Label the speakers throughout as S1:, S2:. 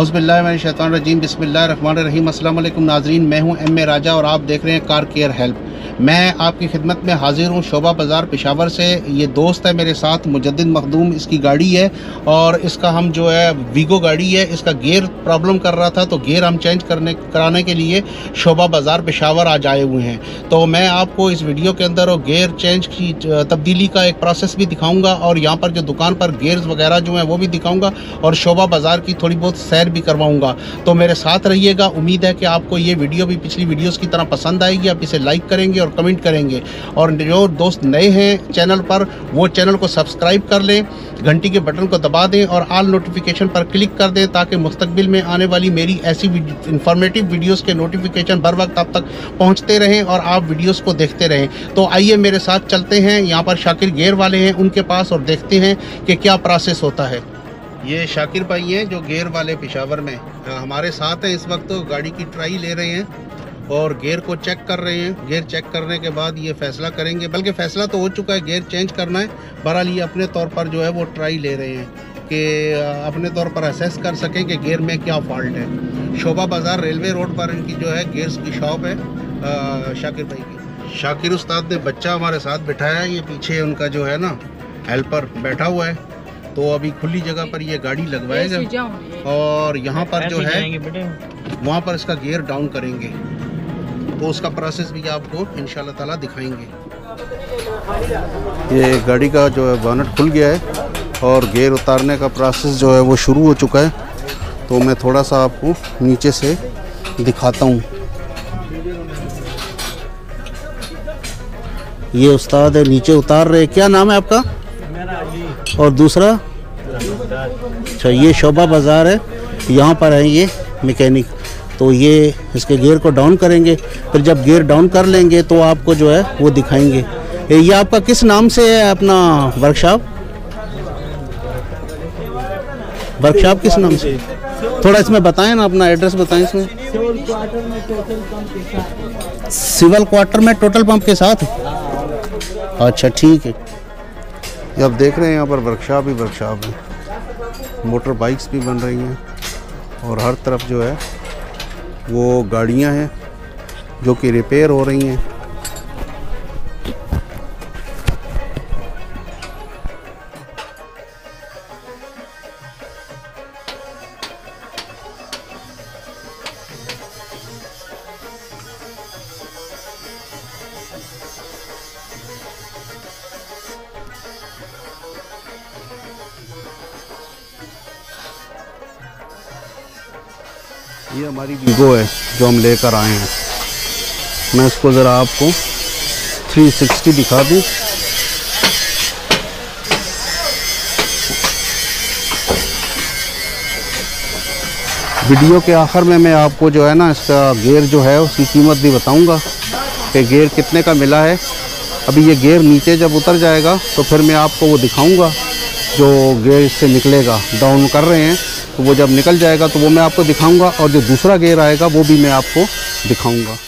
S1: औज़ुबिल्लाहिमिनश्शैतानिर्रजीम बिस्मिल्लाहिर्रहमानिर्रहीम। अस्सलाम वालेकुम नाज़रीन, मैं हूं एम ए राजा और आप देख रहे हैं कार केयर हेल्प। मैं आपकी खिदमत में हाजिर हूं शोभा बाज़ार पेशावर से। ये दोस्त है मेरे साथ मुजद्दिद मखदूम, इसकी गाड़ी है और इसका हम जो है वीगो गाड़ी है, इसका गियर प्रॉब्लम कर रहा था तो गियर हम चेंज कराने के लिए शोभा बाज़ार पेशावर आज आए हुए हैं। तो मैं आपको इस वीडियो के अंदर वो गियर चेंज की तब्दीली का एक प्रोसेस भी दिखाऊँगा और यहाँ पर जो दुकान पर गियर्स वगैरह जो हैं वो भी दिखाऊँगा और शोभा बाज़ार की थोड़ी बहुत सैर भी करवाऊँगा। तो मेरे साथ रहिएगा। उम्मीद है कि आपको ये वीडियो भी पिछली वीडियोस की तरह पसंद आएगी। आप इसे लाइक करेंगे और कमेंट करेंगे और जो दोस्त नए हैं चैनल पर वो चैनल को सब्सक्राइब कर लें, घंटी के बटन को दबा दें और ऑल नोटिफिकेशन पर क्लिक कर दें ताकि मुस्तकबिल में आने वाली मेरी ऐसी इंफॉर्मेटिव वीडियोस के नोटिफिकेशन बर वक्त आप तक पहुंचते रहें और आप वीडियोस को देखते रहें। तो आइए मेरे साथ चलते हैं, यहाँ पर शाकिर गियर वाले हैं उनके पास और देखते हैं कि क्या प्रोसेस होता है। ये शाकिर भाई हैं जो गियर वाले पेशावर में हमारे साथ हैं इस वक्त। तो गाड़ी की ट्राई ले रहे हैं और गियर को चेक कर रहे हैं। गियर चेक करने के बाद ये फैसला करेंगे, बल्कि फ़ैसला तो हो चुका है, गियर चेंज करना है। बहरहाल ये अपने तौर पर जो है वो ट्राई ले रहे हैं कि अपने तौर पर असेस कर सकें कि गियर में क्या फॉल्ट है। शोभा बाज़ार रेलवे रोड पर इनकी जो है गियर्स की शॉप है शाकिर भाई की। शाकिर उस्ताद ने बच्चा हमारे साथ बिठाया है, ये पीछे उनका जो है ना हेल्पर बैठा हुआ है। तो अभी खुली जगह पर ये गाड़ी लगवाएगा और यहाँ पर जो है वहाँ पर इसका गियर डाउन करेंगे, तो उसका प्रोसेस भी आपको इंशाल्लाह ताला दिखाएंगे। ये गाड़ी का जो है बोनट खुल गया है और गियर उतारने का प्रोसेस जो है वो शुरू हो चुका है। तो मैं थोड़ा सा आपको नीचे से दिखाता हूँ। ये उस्ताद है नीचे उतार रहे। क्या नाम है आपका? और दूसरा? अच्छा, ये शोभा बाज़ार है, यहाँ पर है ये मैकेनिक। तो ये इसके गियर को डाउन करेंगे, फिर जब गियर डाउन कर लेंगे तो आपको जो है वो दिखाएंगे। ये आपका किस नाम से है अपना वर्कशॉप? वर्कशॉप किस नाम से? थोड़ा इसमें बताएं ना, अपना एड्रेस बताएं इसमें। सिविल क्वार्टर में टोटल पंप के साथ। अच्छा ठीक है। ये आप देख रहे हैं यहाँ पर वर्कशॉप ही वर्कशॉप है, मोटर बाइक्स भी बन रही हैं और हर तरफ जो है वो गाड़ियाँ हैं जो कि रिपेयर हो रही हैं। ये हमारी वीगो है जो हम लेकर आए हैं। मैं इसको ज़रा आपको 360 दिखा दूँ। वीडियो के आखिर में मैं आपको जो है ना इसका गियर जो है उसकी कीमत भी बताऊंगा कि गियर कितने का मिला है। अभी ये गियर नीचे जब उतर जाएगा तो फिर मैं आपको वो दिखाऊंगा जो गियर से निकलेगा। डाउन कर रहे हैं तो वो जब निकल जाएगा तो वो मैं आपको दिखाऊंगा और जो दूसरा गियर आएगा वो भी मैं आपको दिखाऊंगा।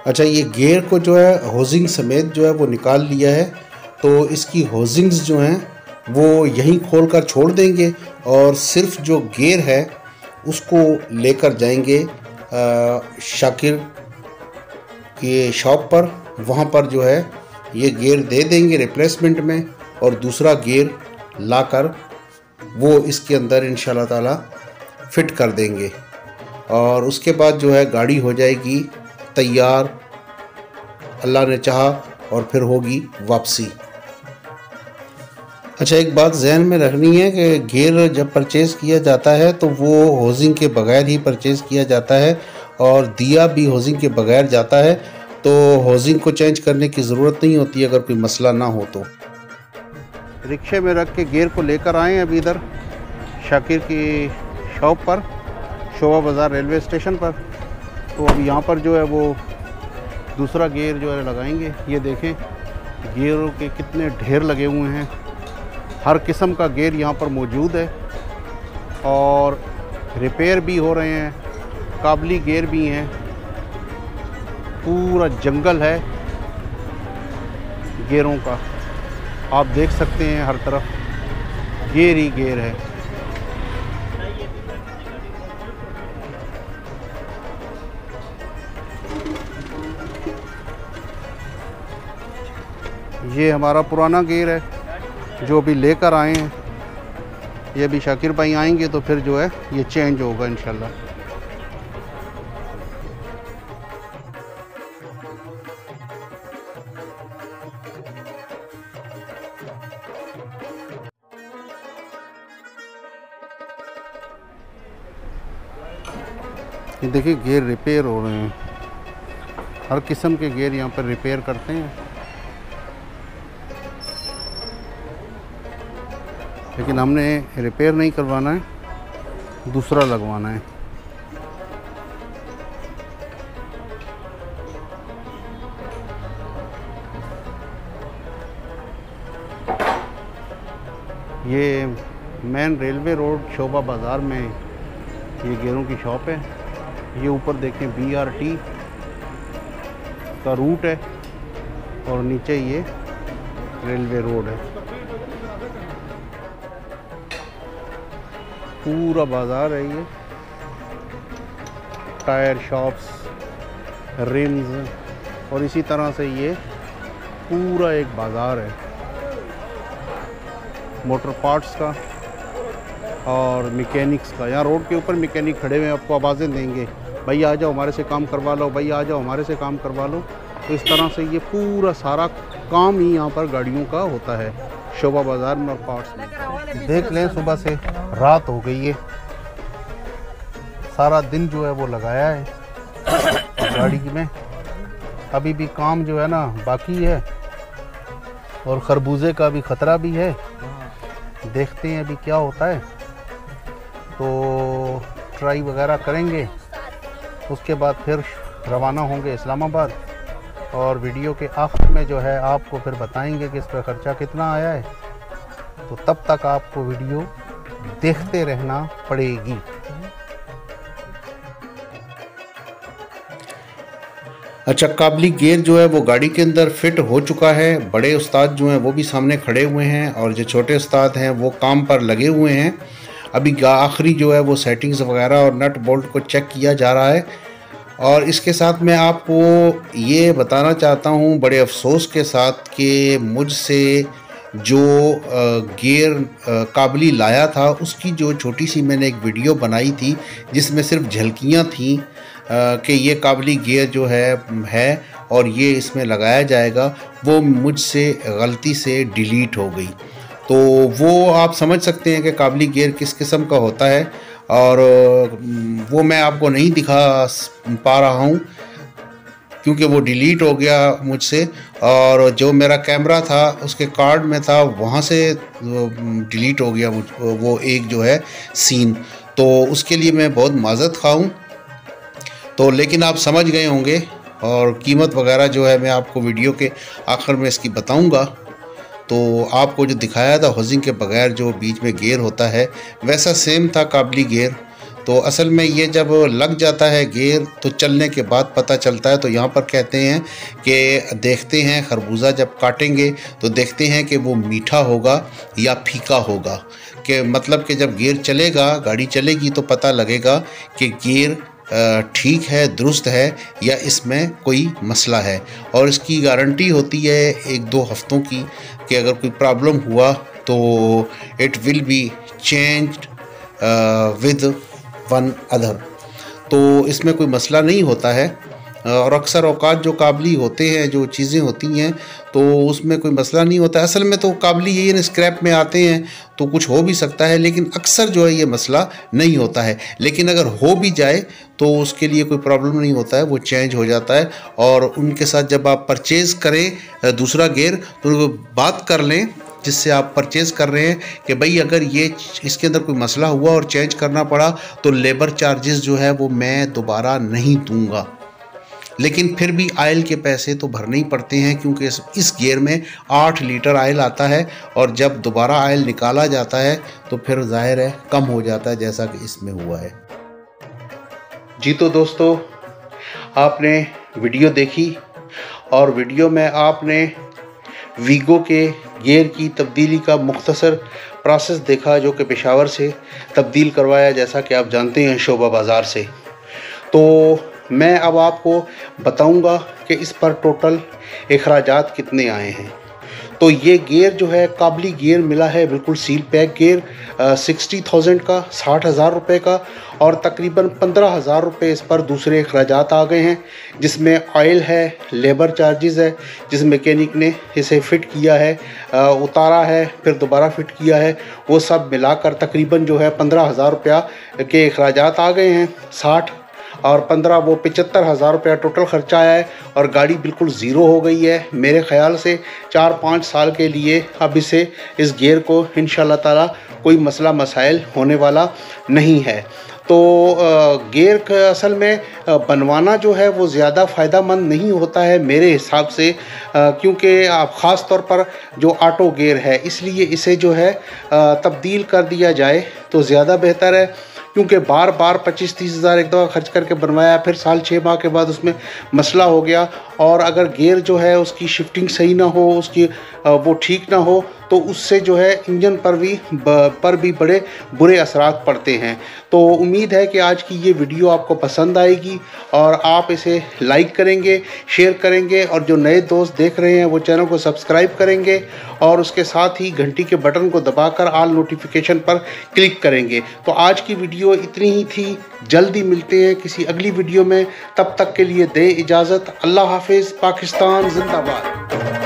S1: अच्छा, ये गियर को जो है होजिंग समेत जो है वो निकाल लिया है, तो इसकी होजिंग्स जो हैं वो यहीं खोल कर छोड़ देंगे और सिर्फ जो गियर है उसको लेकर जाएंगे शाकिर के शॉप पर। वहाँ पर जो है ये गियर दे देंगे रिप्लेसमेंट में और दूसरा गियर लाकर वो इसके अंदर इंशाल्लाह ताला फिट कर देंगे और उसके बाद जो है गाड़ी हो जाएगी तैयार, अल्लाह ने चाहा, और फिर होगी वापसी। अच्छा, एक बात जहन में रखनी है कि गियर जब परचेज़ किया जाता है तो वो होजिंग के बगैर ही परचेज़ किया जाता है और दिया भी होजिंग के बगैर जाता है, तो होजिंग को चेंज करने की ज़रूरत नहीं होती अगर कोई मसला ना हो तो। रिक्शे में रख के गियर को लेकर आए अभी इधर शाकिर की शॉप पर, शोभा बाज़ार रेलवे स्टेशन पर। तो अब यहाँ पर जो है वो दूसरा गियर जो है लगाएंगे। ये देखें गियरों के कितने ढेर लगे हुए हैं, हर किस्म का गियर यहाँ पर मौजूद है और रिपेयर भी हो रहे हैं, काबली गियर भी हैं। पूरा जंगल है गियरों का, आप देख सकते हैं हर तरफ गियर ही गियर है। ये हमारा पुराना गियर है जो अभी लेकर आए हैं, ये अभी शाकिर भाई आएंगे तो फिर जो है ये चेंज होगा इंशाल्लाह। ये देखिए गियर रिपेयर हो रहे हैं, हर किस्म के गियर यहाँ पर रिपेयर करते हैं, लेकिन हमने रिपेयर नहीं करवाना है, दूसरा लगवाना है। ये मेन रेलवे रोड शोभा बाज़ार में ये गियरों की शॉप है। ये ऊपर देखें BRT का रूट है और नीचे ये रेलवे रोड है। पूरा बाज़ार है ये, टायर शॉप्स, रिम्स और इसी तरह से ये पूरा एक बाज़ार है मोटर पार्ट्स का और मैकेनिक्स का। यहाँ रोड के ऊपर मैकेनिक खड़े हुए आपको आवाज़ें देंगे, भैया आ जाओ हमारे से काम करवा लो, भैया आ जाओ हमारे से काम करवा लो। तो इस तरह से ये पूरा सारा काम ही यहाँ पर गाड़ियों का होता है शोभा बाज़ार में और पार्ट्स में। देख लें सुबह से रात हो गई है, सारा दिन जो है वो लगाया है गाड़ी में। अभी भी काम जो है ना बाकी है और खरबूजे का भी ख़तरा भी है, देखते हैं अभी क्या होता है। तो ट्राई वगैरह करेंगे, उसके बाद फिर रवाना होंगे इस्लामाबाद और वीडियो के आखिर में जो है आपको फिर बताएंगे कि इस पर ख़र्चा कितना आया है। तो तब तक आपको वीडियो देखते रहना पड़ेगी। अच्छा, काबली गियर जो है वो गाड़ी के अंदर फिट हो चुका है। बड़े उस्ताद जो हैं वो भी सामने खड़े हुए हैं और जो छोटे उस्ताद हैं वो काम पर लगे हुए हैं। अभी आखिरी जो है वो सेटिंग्स वगैरह और नट बोल्ट को चेक किया जा रहा है। और इसके साथ मैं आपको ये बताना चाहता हूँ बड़े अफसोस के साथ कि मुझसे जो गियर काबली लाया था उसकी जो छोटी सी मैंने एक वीडियो बनाई थी जिसमें सिर्फ झलकियाँ थीं कि ये काबली गियर जो है और ये इसमें लगाया जाएगा, वो मुझसे गलती से डिलीट हो गई। तो वो आप समझ सकते हैं कि काबली गियर किस किस्म का होता है और वो मैं आपको नहीं दिखा पा रहा हूँ क्योंकि वो डिलीट हो गया मुझसे। और जो मेरा कैमरा था उसके कार्ड में था, वहाँ से डिलीट हो गया वो एक जो है सीन। तो उसके लिए मैं बहुत माज़रत खा हूँ। तो लेकिन आप समझ गए होंगे और कीमत वगैरह जो है मैं आपको वीडियो के आखिर में इसकी बताऊँगा। तो आपको जो दिखाया था होजिंग के बगैर जो बीच में गियर होता है वैसा सेम था काबली गियर। तो असल में ये जब लग जाता है गियर तो चलने के बाद पता चलता है। तो यहाँ पर कहते हैं कि देखते हैं खरबूजा जब काटेंगे तो देखते हैं कि वो मीठा होगा या फीका होगा, कि मतलब कि जब गियर चलेगा, गाड़ी चलेगी तो पता लगेगा कि गियर ठीक है, दुरुस्त है या इसमें कोई मसला है। और इसकी गारंटी होती है 1-2 हफ्तों की, कि अगर कोई प्रॉब्लम हुआ तो it will be changed with one other. तो इसमें कोई मसला नहीं होता है। और अक्सर औकात जो काबली होते हैं, जो चीज़ें होती हैं, तो उसमें कोई मसला नहीं होता। असल में तो काबली यही है, स्क्रैप में आते हैं तो कुछ हो भी सकता है, लेकिन अक्सर जो है ये मसला नहीं होता है। लेकिन अगर हो भी जाए तो उसके लिए कोई प्रॉब्लम नहीं होता है, वो चेंज हो जाता है। और उनके साथ जब आप परचेज़ करें दूसरा गियर तो उनको बात कर लें जिससे आप परचेज़ कर रहे हैं कि भाई अगर ये इसके अंदर कोई मसला हुआ और चेंज करना पड़ा तो लेबर चार्जेस जो है वो मैं दोबारा नहीं दूंगा। लेकिन फिर भी आयल के पैसे तो भरने ही पड़ते हैं, क्योंकि इस गियर में 8 लीटर आयल आता है और जब दोबारा आयल निकाला जाता है तो फिर जाहिर है कम हो जाता है, जैसा कि इसमें हुआ है। जी तो दोस्तों, आपने वीडियो देखी और वीडियो में आपने वीगो के गियर की तब्दीली का मुख्तसर प्रोसेस देखा, जो कि पेशावर से तब्दील करवाया, जैसा कि आप जानते हैं शोभा बाज़ार से। तो मैं अब आपको बताऊंगा कि इस पर टोटल अखराजात कितने आए हैं। तो ये गियर जो है काबली गियर मिला है, बिल्कुल सील पैक गियर 60,000 का, 60,000 रुपये का, और तकरीबन 15,000 रुपये इस पर दूसरे अखराजात आ गए हैं, जिसमें ऑयल है, लेबर चार्जेस है, जिस मैकेनिक ने इसे फ़िट किया है, उतारा है, फिर दोबारा फ़िट किया है, वो सब मिलाकर तकरीबन जो है 15,000 रुपया के अखराजात आ गए हैं। 60 और 15 वो 75,000 रुपया टोटल ख़र्चा आया है और गाड़ी बिल्कुल ज़ीरो हो गई है। मेरे ख़्याल से 4-5 साल के लिए अब इस गियर को इंशाल्लाह ताला कोई मसला मसाइल होने वाला नहीं है। तो गियर का असल में बनवाना जो है वो ज़्यादा फ़ायदेमंद नहीं होता है मेरे हिसाब से, क्योंकि आप ख़ास तौर पर जो ऑटो गियर है, इसलिए इसे जो है तब्दील कर दिया जाए तो ज़्यादा बेहतर है। क्योंकि बार बार 25-30 हज़ार एक दफ़ा खर्च करके बनवाया, फिर साल 6 माह के बाद उसमें मसला हो गया, और अगर गियर जो है उसकी शिफ्टिंग सही ना हो, उसकी वो ठीक ना हो, तो उससे जो है इंजन पर भी बड़े बुरे असरात पड़ते हैं। तो उम्मीद है कि आज की ये वीडियो आपको पसंद आएगी और आप इसे लाइक करेंगे, शेयर करेंगे, और जो नए दोस्त देख रहे हैं वो चैनल को सब्सक्राइब करेंगे और उसके साथ ही घंटी के बटन को दबाकर ऑल नोटिफिकेशन पर क्लिक करेंगे। तो आज की वीडियो इतनी ही थी, जल्दी मिलते हैं किसी अगली वीडियो में, तब तक के लिए दें इजाज़त। अल्लाह हाफिज़। पाकिस्तान जिंदाबाद।